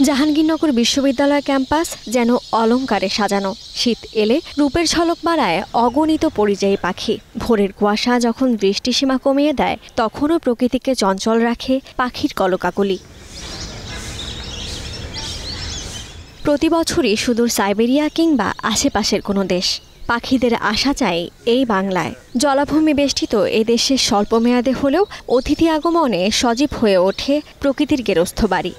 জাহাঙ্গীরনগর বিশ্ববিদ্যালয় ক্যাম্পাস যেন অলংকারে সাজানো। শীত এলে রূপের ঝলক বাড়ায় অগণিত পরিযায়ী পাখি। ভোরের কুয়াশা যখন দৃষ্টিসীমা কমিয়ে দেয়, তখনও প্রকৃতিকে চঞ্চল রাখে পাখির কলকাকলি। প্রতি বছরই সুদূর সাইবেরিয়া কিংবা আশেপাশের কোনো দেশ পাখিদের আশা চাই এই বাংলায়। জলাভূমি বেষ্টিত এ দেশের স্বল্পমেয়াদে হলেও অতিথি আগমনে সজীব হয়ে ওঠে প্রকৃতির গেরস্থ বাড়ি।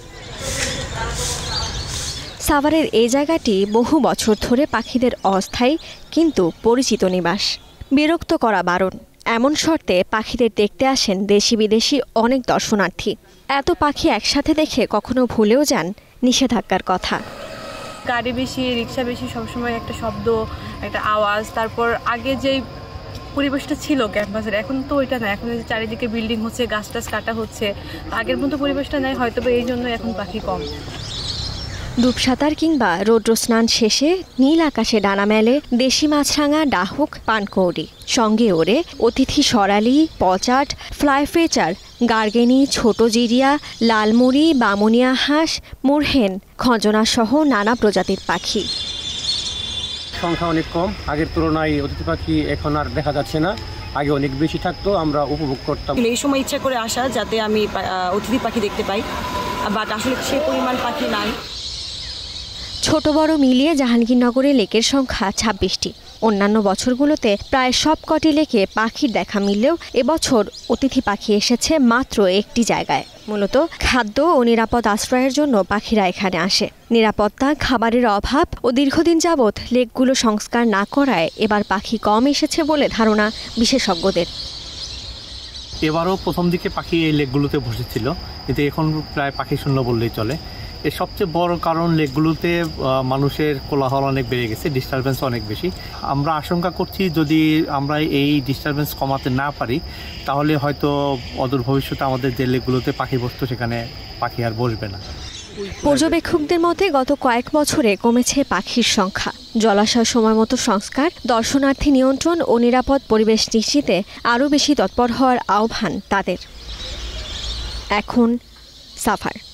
সাভারের এই জায়গাটি বহু বছর ধরে পাখিদের অস্থায়ী কিন্তু পরিচিত নিবাস। বিরক্ত করা বারণ, এমন শর্তে পাখিদের দেখতে আসেন দেশি বিদেশি অনেক দর্শনার্থী। এত পাখি একসাথে দেখে কখনো ভুলেও যান নিষেধাজ্ঞার কথা। গাড়ি বেশি, রিক্সা বেশি, সবসময় একটা শব্দ, একটা আওয়াজ। তারপর আগে যেই পরিবেশটা ছিল ক্যাম্পাসের, এখন তো ওইটা না। এখন যে চারিদিকে বিল্ডিং হচ্ছে, গাছ টাছ কাটা হচ্ছে, আগের মতো পরিবেশটা নেই, হয়তো এই জন্য এখন পাখি কম। ডুবসাঁতার কিংবা রৌদ্র স্নান শেষে নীল আকাশে ডানা মেলে দেশি মাছরাঙা, ডাহুক, পানকৌড়ি। সঙ্গে ওড়ে অতিথি সরালি, পচাট, ফ্লাইফেচার, গার্গেনি, ছোট জিরিয়া, লালমুড়ি, বামুনিয়া হাঁস, মুরহেন, খঞ্জনা সহ নানা প্রজাতির পাখি। সংখ্যা অনেক কম, আগের তুলনায় অতিথি পাখি এখন আর দেখা যাচ্ছে না। আগে অনেক বেশি থাকতো, আমরা উপভোগ করতাম। এই সময় ইচ্ছা করে আসা যাতে আমি অতিথি পাখি দেখতে পাই, বাট আসলে সেই পরিমাণ পাখি নাই। ছোট বড় মিলিয়ে জাহাঙ্গীরনগরে লেকের সংখ্যা ২৬টি। অন্যান্য বছরগুলোতে প্রায় সবকটি লেকে পাখির দেখা মিললেও এবছর অতিথি পাখি এসেছে মাত্র একটি জায়গায়। মূলত খাদ্য ও নিরাপদ আশ্রয়ের জন্য পাখিরা এখানে আসে। নিরাপত্তা, খাবারের অভাব ও দীর্ঘদিন যাবৎ লেকগুলো সংস্কার না করায় এবার পাখি কম এসেছে বলে ধারণা বিশেষজ্ঞদের। এবারও প্রথম দিকে পাখি এই লেকগুলোতে বসেছিল, কিন্তু এখন প্রায় পাখি শূন্য বললেই চলে। এর সবচেয়ে বড় কারণ লেকগুলোতে মানুষের কোলাহল অনেক বেড়ে গেছে, ডিস্টারবেন্স অনেক বেশি। আমরা আশঙ্কা করছি যদি আমরা এই ডিস্টারবেন্স কমাতে না পারি, তাহলে হয়তো অদূর ভবিষ্যতে আমাদের যে লেকগুলোতে পাখি বসতো সেখানে পাখি আর বসবে না। পর্যবেক্ষকদের মতে গত কয়েক বছরে কমেছে পাখির সংখ্যা। জলাশয় সময়মতো সংস্কার, দর্শনার্থী নিয়ন্ত্রণ ও নিরাপদ পরিবেশ নিশ্চিতে আরও বেশি তৎপর হওয়ার আহ্বান তাদের। এখন সাভার।